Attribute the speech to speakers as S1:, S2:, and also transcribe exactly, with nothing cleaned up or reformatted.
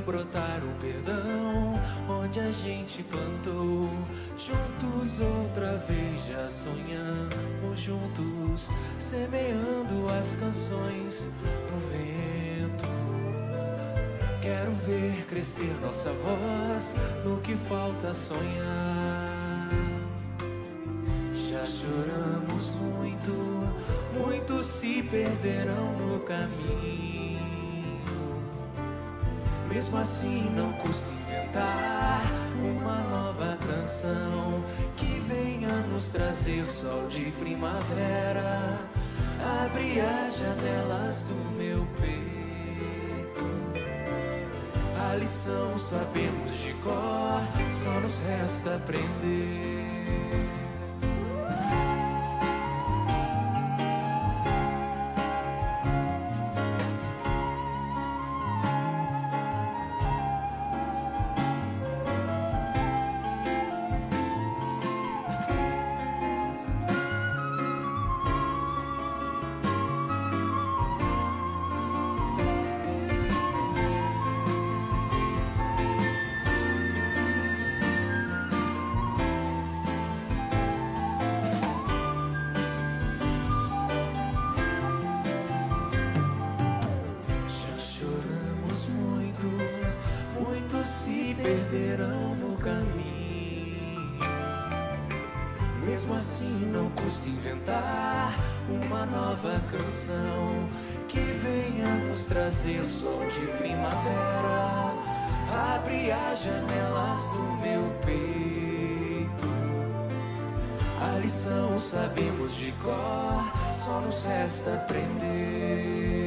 S1: brotar o perdão onde a gente plantou. Juntos outra vez já sonhamos juntos, semeando as canções no vento. Quero ver crescer nossa voz no que falta sonhar. Já choramos muito, muitos se perderão no caminho. Mesmo assim não custa inventar uma nova canção que venha nos trazer sol de primavera. Abre as janelas do meu peito. A lição sabemos de cor, só nos resta aprender. Perderão no caminho. Mesmo assim não custa inventar uma nova canção que venha nos trazer sol de primavera. Abre as janelas do meu peito. A lição sabemos de cor, só nos resta aprender.